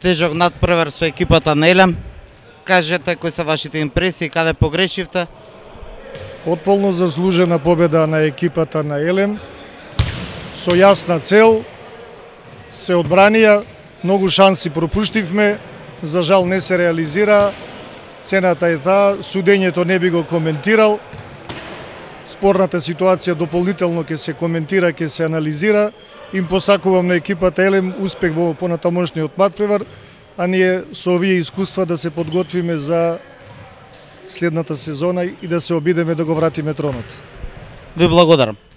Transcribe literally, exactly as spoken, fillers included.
тежок надпревар со екипата на Елем. Кажете кои се вашите импресии, каде погрешивте? Потполно заслужена победа на екипата на Елем. Со јасна цел се одбранија, многу шанси пропуштивме, за жал не се реализира. Цената е таа, судењето не би го коментирал. Спорната ситуација дополнително ќе се коментира, ќе се анализира. Им посакувам на екипата Елем успех во понатамошниот надпревар, а ние со овие искуства да се подготвиме за следната сезона и да се обидеме да го вратиме тронот. Ви благодарам.